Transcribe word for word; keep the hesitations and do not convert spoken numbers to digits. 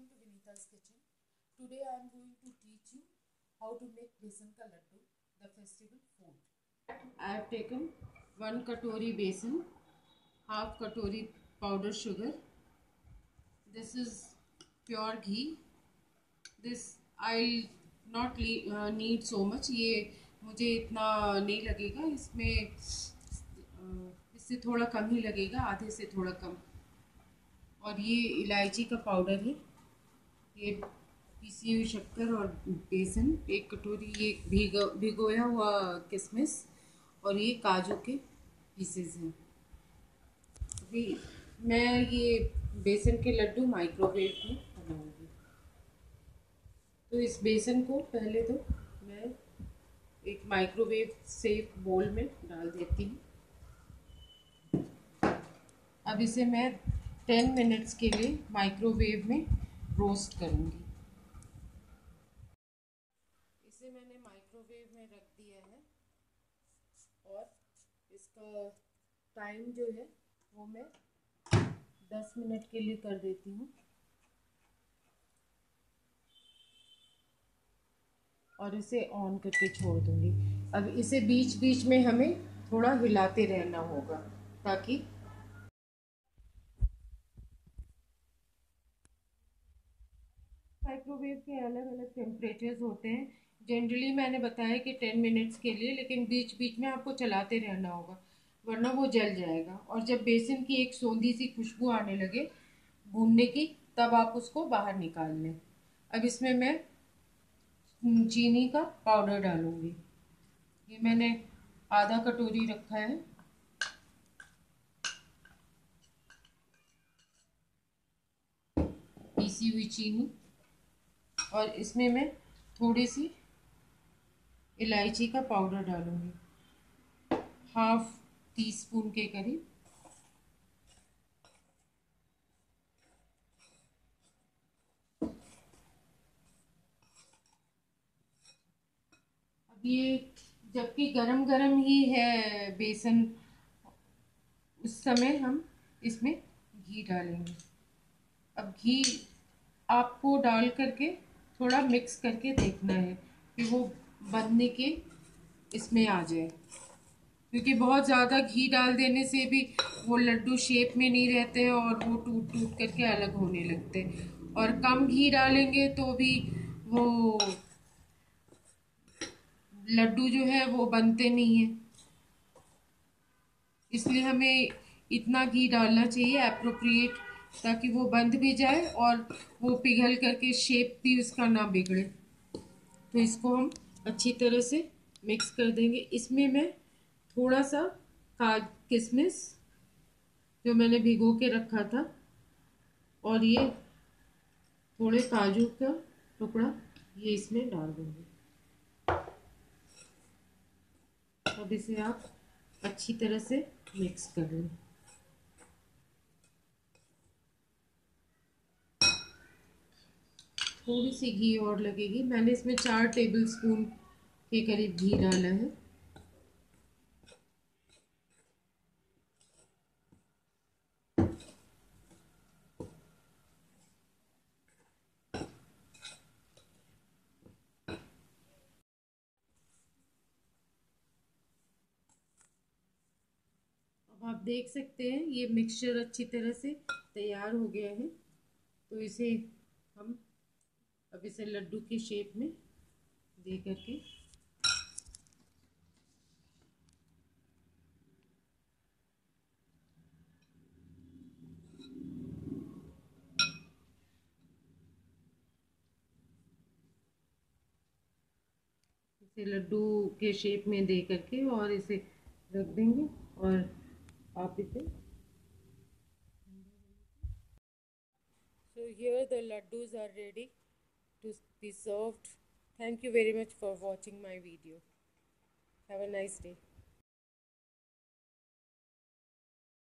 welcome to Vinita's Kitchen. Today I am going to teach you how to make besan ka laddu, the festival food. I have taken one katori besan, half katori powdered sugar. This is pure ghee. This I'll not uh, need so much. ये मुझे इतना नहीं लगेगा, इसमें इससे थोड़ा कम ही लगेगा, आधे से थोड़ा कम। और ये इलायची का पाउडर है, ये पीसी हुई शक्कर और बेसन, एक कटोरी ये भिगो भिगोया हुआ किशमिश और ये काजू के पीसेस हैं। अभी मैं ये बेसन के लड्डू माइक्रोवेव में बनाऊंगी। तो इस बेसन को पहले तो मैं एक माइक्रोवेव सेफ बोल में डाल देती हूँ। अब इसे मैं टेन मिनट्स के लिए माइक्रोवेव में रोस्ट करूँगी। इसे मैंने माइक्रोवेव में रख दिया है और इसका टाइम जो है वो मैं दस मिनट के लिए कर देती हूँ और इसे ऑन करके छोड़ दूँगी। अब इसे बीच बीच में हमें थोड़ा हिलाते रहना होगा ताकि माइक्रोवेव के अलग अलग टेम्परेचर्स होते हैं। जनरली मैंने बताया कि टेन मिनट्स के लिए, लेकिन बीच बीच में आपको चलाते रहना होगा वरना वो जल जाएगा। और जब बेसन की एक सौंधी सी खुशबू आने लगे भूनने की, तब आप उसको बाहर निकाल लें। अब इसमें मैं चीनी का पाउडर डालूंगी। ये मैंने आधा कटोरी रखा है। पीसी हुई चीनी, और इसमें मैं थोड़ी सी इलायची का पाउडर डालूंगी, हाफ टी स्पून के करीब। अब ये जबकि गरम गरम ही है बेसन, उस समय हम इसमें घी डालेंगे। अब घी आपको डाल करके थोड़ा मिक्स करके देखना है कि वो बनने के इसमें आ जाए, क्योंकि बहुत ज़्यादा घी डाल देने से भी वो लड्डू शेप में नहीं रहते हैं और वो टूट टूट करके अलग होने लगते हैं। और कम घी डालेंगे तो भी वो लड्डू जो है वो बनते नहीं हैं। इसलिए हमें इतना घी डालना चाहिए एप्रोप्रिएट, ताकि वो बंध भी जाए और वो पिघल करके शेप भी उसका ना बिगड़े। तो इसको हम अच्छी तरह से मिक्स कर देंगे। इसमें मैं थोड़ा सा काज किशमिश जो मैंने भिगो के रखा था और ये थोड़े काजू का टुकड़ा ये इसमें डाल दूंगी। अब इसे आप अच्छी तरह से मिक्स कर लें। थोड़ी सी घी और लगेगी, मैंने इसमें चार टेबल स्पून के करीब घी डाला है। अब आप देख सकते हैं ये मिक्सचर अच्छी तरह से तैयार हो गया है। तो इसे हम अब इसे लड्डू की शेप में दे करके इसे लड्डू के शेप में दे करके और इसे रख देंगे और आप इसे So here the laddus are ready to be served. Thank you very much for watching my video. Have a nice day.